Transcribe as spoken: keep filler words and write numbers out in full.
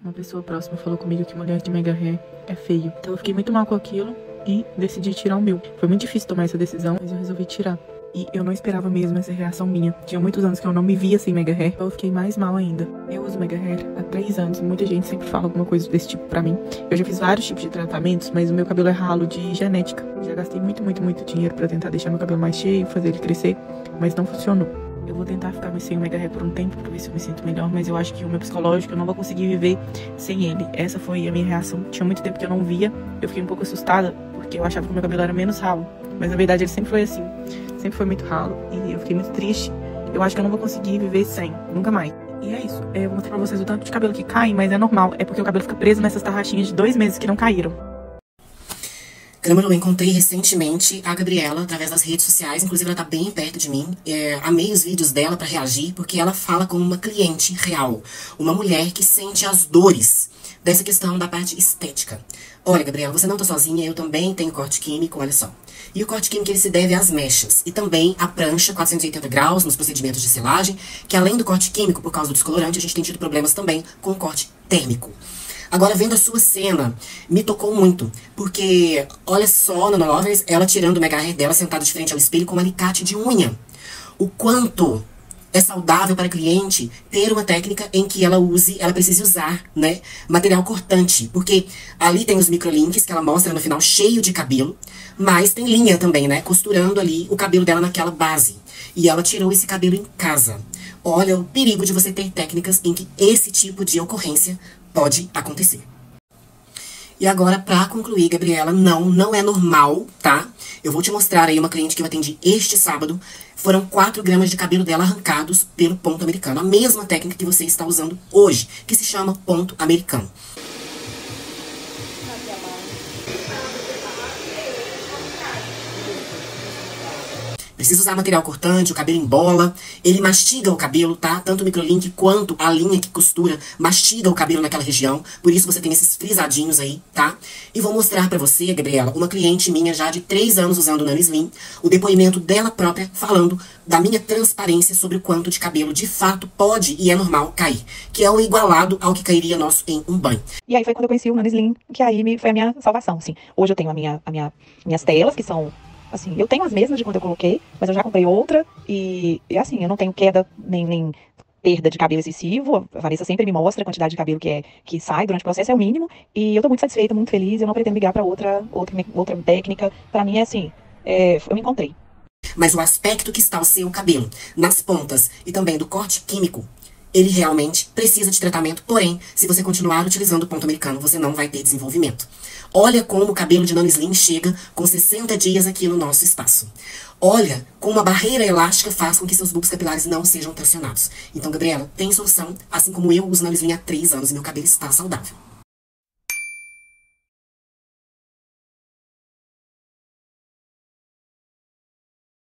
Uma pessoa próxima falou comigo que mulher de mega hair é feio. Então eu fiquei muito mal com aquilo e decidi tirar o meu. Foi muito difícil tomar essa decisão, mas eu resolvi tirar. E eu não esperava mesmo essa reação minha. Tinha muitos anos que eu não me via sem mega hair. Eu fiquei mais mal ainda. Eu uso mega hair há três anos. Muita gente sempre fala alguma coisa desse tipo pra mim. Eu já fiz vários tipos de tratamentos, mas o meu cabelo é ralo de genética. Já gastei muito, muito, muito dinheiro pra tentar deixar meu cabelo mais cheio, fazer ele crescer, mas não funcionou. Eu vou tentar ficar sem o mega hair por um tempo pra ver se eu me sinto melhor, mas eu acho que o meu psicológico eu não vou conseguir viver sem ele. Essa foi a minha reação. Tinha muito tempo que eu não via. Eu fiquei um pouco assustada, porque eu achava que o meu cabelo era menos ralo. Mas na verdade ele sempre foi assim. Sempre foi muito ralo e eu fiquei muito triste. Eu acho que eu não vou conseguir viver sem, nunca mais. E é isso, eu vou mostrar pra vocês o tanto de cabelo que cai, mas é normal. É porque o cabelo fica preso nessas tarraxinhas de dois meses que não caíram. Caramba, eu encontrei recentemente a Gabriela através das redes sociais, inclusive ela tá bem perto de mim. É, amei os vídeos dela pra reagir, porque ela fala como uma cliente real. Uma mulher que sente as dores dessa questão da parte estética. Olha, Gabriela, você não tá sozinha, eu também tenho corte químico, olha só. E o corte químico ele se deve às mechas e também à prancha quatrocentos e oitenta graus nos procedimentos de selagem, que além do corte químico, por causa do descolorante, a gente tem tido problemas também com o corte térmico. Agora, vendo a sua cena, me tocou muito, porque olha só, Nana Lovers, ela tirando o mega hair dela sentada de frente ao espelho com um alicate de unha. O quanto é saudável para a cliente ter uma técnica em que ela use, ela precise usar, né, material cortante, porque ali tem os microlinks que ela mostra no final cheio de cabelo, mas tem linha também, né, costurando ali o cabelo dela naquela base. E ela tirou esse cabelo em casa. Olha o perigo de você ter técnicas em que esse tipo de ocorrência pode acontecer. E agora, pra concluir, Gabriela, não, não é normal, tá? Eu vou te mostrar aí uma cliente que eu atendi este sábado. Foram quatro gramas de cabelo dela arrancados pelo ponto americano. A mesma técnica que você está usando hoje, que se chama ponto americano. Precisa usar material cortante, o cabelo embola, ele mastiga o cabelo, tá? Tanto o microlink quanto a linha que costura mastiga o cabelo naquela região, por isso você tem esses frisadinhos aí, tá? E vou mostrar pra você, Gabriela, uma cliente minha já de três anos usando o Nano Slim, o depoimento dela própria falando da minha transparência sobre o quanto de cabelo de fato pode e é normal cair, que é o igualado ao que cairia nosso em um banho. E aí foi quando eu conheci o Nano Slim, que aí me, foi a minha salvação, assim. Hoje eu tenho a minha, a minha, minhas telas, que são... Assim, eu tenho as mesmas de quando eu coloquei, mas eu já comprei outra e, e assim, eu não tenho queda nem, nem perda de cabelo excessivo. A Vanessa sempre me mostra a quantidade de cabelo que, é, que sai durante o processo, é o mínimo. E eu tô muito satisfeita, muito feliz, eu não pretendo ligar pra outra, outra, outra técnica. Pra mim é assim, é, eu me encontrei. Mas o aspecto que está o seu cabelo, nas pontas e também do corte químico, ele realmente precisa de tratamento, porém, se você continuar utilizando o ponto americano, você não vai ter desenvolvimento. Olha como o cabelo de Nano Slim chega com sessenta dias aqui no nosso espaço. Olha como uma barreira elástica faz com que seus bulbos capilares não sejam tracionados. Então, Gabriela, tem solução, assim como eu uso Nano Slim há três anos e meu cabelo está saudável.